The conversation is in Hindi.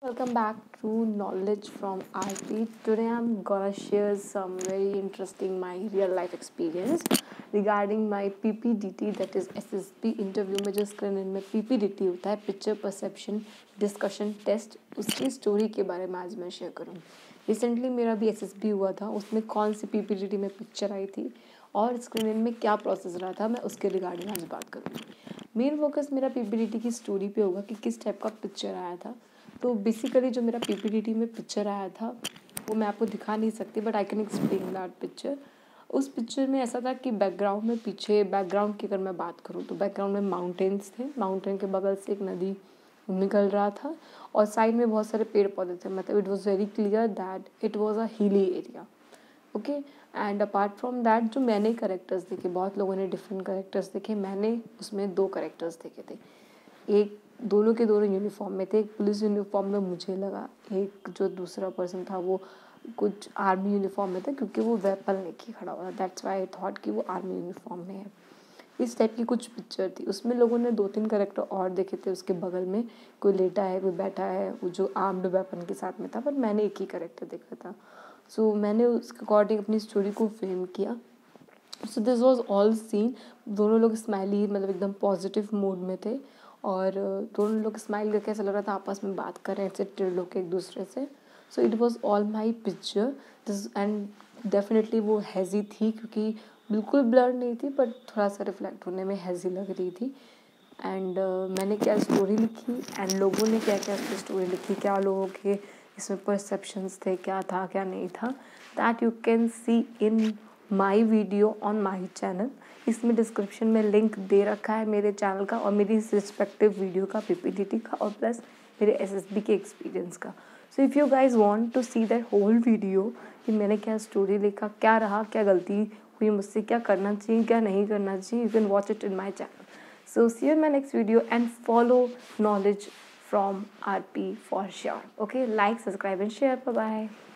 Welcome back to Knowledge from RP. Today I'm gonna share some very interesting my real life experience regarding my PPDT, that is SSB interview में जो स्क्रीन में PPDT होता है, पिक्चर परसेप्शन डिस्कशन टेस्ट, उसकी स्टोरी के बारे में आज मैं शेयर करूँ। रिसेंटली मेरा भी SSB हुआ था, उसमें कौन सी PPDT में पिक्चर आई थी और स्क्रीन में क्या प्रोसेस रहा था, मैं उसके रिगार्डिंग आज बात करूँगी। मेन फोकस मेरा PPDT की स्टोरी पे होगा कि किस टाइप का पिक्चर आया था। तो बेसिकली जो मेरा PPDT में पिक्चर आया था वो मैं आपको दिखा नहीं सकती, but I can explain that picture. उस पिक्चर में ऐसा था कि बैकग्राउंड में, पीछे बैकग्राउंड की अगर मैं बात करूँ तो बैकग्राउंड में माउंटेन्स थे, माउंटेन के बगल से एक नदी निकल रहा था और साइड में बहुत सारे पेड़ पौधे थे। मतलब it was very clear that it was a hilly area. Okay, and apart from that जो मैंने करेक्टर्स देखे, बहुत लोगों ने डिफरेंट करेक्टर्स देखे, मैंने उसमें 2 करेक्टर्स देखे थे। एक दोनों के दोनों यूनिफॉर्म में थे, एक पुलिस यूनिफॉर्म में मुझे लगा, एक जो दूसरा पर्सन था वो कुछ आर्मी यूनिफॉर्म में था क्योंकि वो वेपन लेके खड़ा हुआ था। दैट्स वाई आई थॉट कि वो आर्मी यूनिफॉर्म में है। इस टाइप की कुछ पिक्चर थी। उसमें लोगों ने 2-3 करेक्टर और देखे थे, उसके बगल में कोई लेटा है, कोई बैठा है, वो जो आर्म्ड वेपन के साथ में था, पर मैंने एक ही करेक्टर देखा था। सो मैंने उसके अकॉर्डिंग अपनी स्टोरी को फ्रेम किया। So this was all scene. दोनों लोग स्माइली, मतलब एकदम पॉजिटिव मूड में थे और दोनों लोग स्माइल करके ऐसा लग रहा था आपस में बात कर रहे हैं, चिट्टे लोग एक दूसरे से। So it was all my picture this, and definitely वो हैज़ी थी क्योंकि बिल्कुल ब्लर नहीं थी, बट थोड़ा सा रिफ्लेक्ट होने में हैज़ी लग रही थी। एंड मैंने क्या स्टोरी लिखी एंड लोगों ने क्या क्या स्टोरी लिखी, क्या लोगों के इसमें परसेप्शंस थे, क्या था क्या नहीं था, that you can see in my video on my channel. इसमें डिस्क्रिप्शन में लिंक दे रखा है मेरे चैनल का और मेरी इस रिस्पेक्टिव वीडियो का, PPDT का, और प्लस मेरे SSB के एक्सपीरियंस का। So if you guys want to see that whole video कि मैंने क्या स्टोरी लिखा, क्या रहा, क्या गलती हुई मुझसे, क्या करना चाहिए, क्या नहीं करना चाहिए, you can watch it in my channel. So see you in my next video and follow knowledge from RP for sure. Okay, like, subscribe and share. Bye bye.